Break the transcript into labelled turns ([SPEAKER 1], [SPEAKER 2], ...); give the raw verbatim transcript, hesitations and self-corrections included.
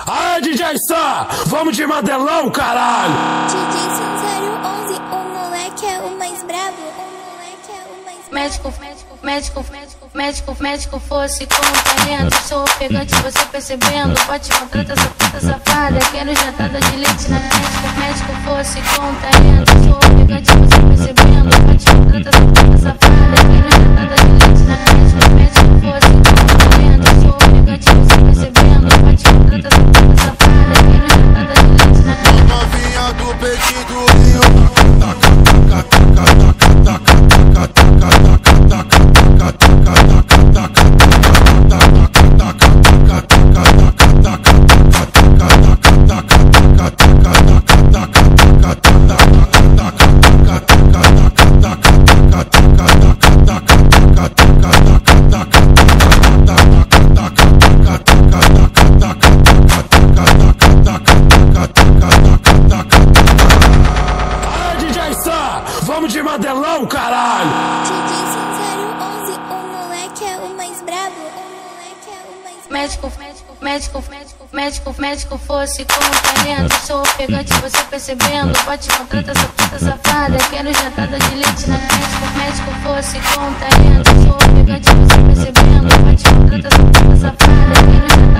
[SPEAKER 1] Aê, D J Sam, vamos de Mandelão, caralho!
[SPEAKER 2] D J Sam zero onze, o moleque é o mais bravo, o moleque é o mais bravo.
[SPEAKER 3] Médico, médico, médico, médico, médico, médico fosse companhia. Sou ofegante, você percebendo. Pode contratar essa puta safada. Quero jantada de leite na médico, médico fosse contagiante. Sou ofegante, você percebendo. Pode contratar essa puta safada. Quero jantada de leite na médico, médico fosse contagiante. Sou ofegante, você percebendo. Pode contratar essa puta safada. Quero jantada de leite na médico.
[SPEAKER 4] Novinha do peito do Rio. Taca, taca, taca, taca, taca, taca, taca, taca, taca, taca.
[SPEAKER 1] Vamos de Mandelão, caralho!
[SPEAKER 2] D J Sam zero onze, o moleque é o mais bravo, o moleque é o mais bravo.
[SPEAKER 3] Médico, médico, médico, médico, médico, médico fosse companhia. Sou ofegante, você percebendo. Pode contratar essa puta safada. Quero jantada de leite na médico, médico fosse contagiante. Sou ofegante, você percebendo. Pode contratar essa puta safada. Quero jantada